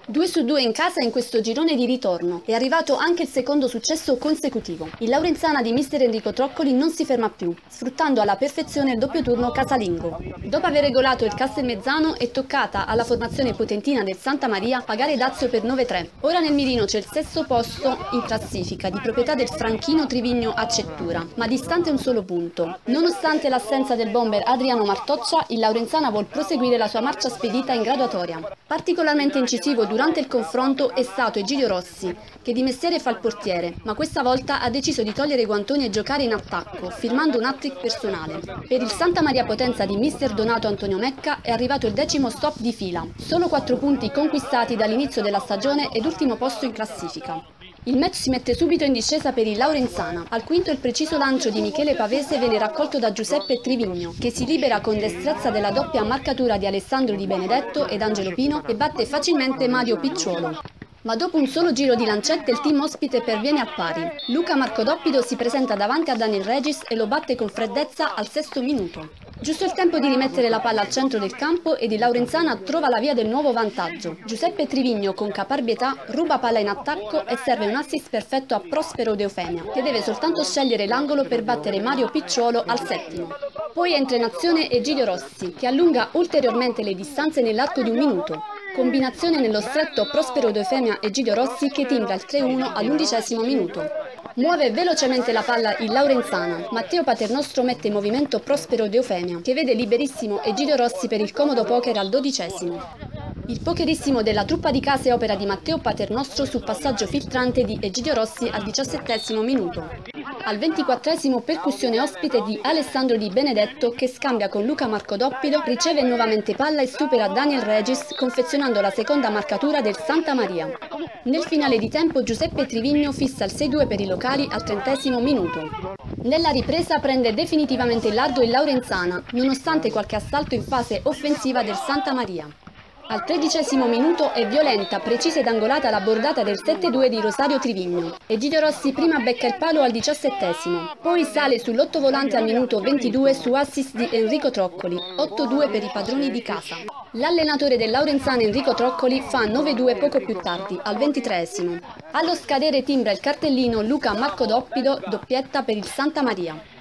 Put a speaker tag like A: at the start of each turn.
A: 2-2 in casa in questo girone di ritorno. È arrivato anche il secondo successo consecutivo. Il Laurenzana di mister Enrico Troccoli non si ferma più, sfruttando alla perfezione il doppio turno casalingo. Dopo aver regolato il Castelmezzano è toccata alla formazione potentina del Santa Maria pagare dazio per 9-3. Ora nel mirino c'è il sesto posto in classifica, di proprietà del franchino Trivigno a Cettura, ma distante un solo punto. Nonostante l'assenza del bomber Adriano Martoccia, il Laurenzana vuol proseguire la sua marcia spedita in graduatoria. Particolarmente incisivo durante il confronto è stato Egidio Rossi, che di mestiere fa il portiere, ma questa volta ha deciso di togliere i guantoni e giocare in attacco, firmando un hat-trick personale. Per il Santa Maria Potenza di mister Donato Antonio Mecca è arrivato il 10° stop di fila, solo 4 punti conquistati dall'inizio della stagione ed ultimo posto in classifica. Il match si mette subito in discesa per il Laurenzana. Al quinto il preciso lancio di Michele Pavese viene raccolto da Giuseppe Trivigno, che si libera con destrezza della doppia marcatura di Alessandro Di Benedetto ed Angelo Pino e batte facilmente Mario Picciuolo. Ma dopo un solo giro di lancette il team ospite perviene a pari. Luca Marcodoppido si presenta davanti a Daniel Regis e lo batte con freddezza al 6° minuto. Giusto il tempo di rimettere la palla al centro del campo ed il Laurenzana trova la via del nuovo vantaggio. Giuseppe Trivigno con caparbietà ruba palla in attacco e serve un assist perfetto a Prospero De Eufemia, che deve soltanto scegliere l'angolo per battere Mario Picciuolo al 7°. Poi entra in azione Egidio Rossi, che allunga ulteriormente le distanze nell'arco di un minuto. Combinazione nello stretto Prospero De Eufemia e Egidio Rossi che timbra il 3-1 all'11° minuto. Muove velocemente la palla il Laurenzana. Matteo Paternostro mette in movimento Prospero De Eufemia, che vede liberissimo Egidio Rossi per il comodo poker al 12°. Il pokerissimo della truppa di casa è opera di Matteo Paternostro su passaggio filtrante di Egidio Rossi al 17° minuto. Al 24° percussione ospite di Alessandro Di Benedetto che scambia con Luca Marcodoppido, riceve nuovamente palla e supera Daniel Regis confezionando la seconda marcatura del Santa Maria. Nel finale di tempo Giuseppe Trivigno fissa il 6-2 per i locali al 30° minuto. Nella ripresa prende definitivamente il largo il Laurenzana, nonostante qualche assalto in fase offensiva del Santa Maria. Al 13° minuto è violenta, precisa ed angolata la bordata del 7-2 di Rosario Trivigno. Egidio Rossi prima becca il palo al 17°, poi sale sull'ottovolante al minuto 22 su assist di Enrico Troccoli, 8-2 per i padroni di casa. L'allenatore del Laurenzana Enrico Troccoli fa 9-2 poco più tardi, al 23°. Allo scadere timbra il cartellino Luca Marcodoppido, doppietta per il Santa Maria.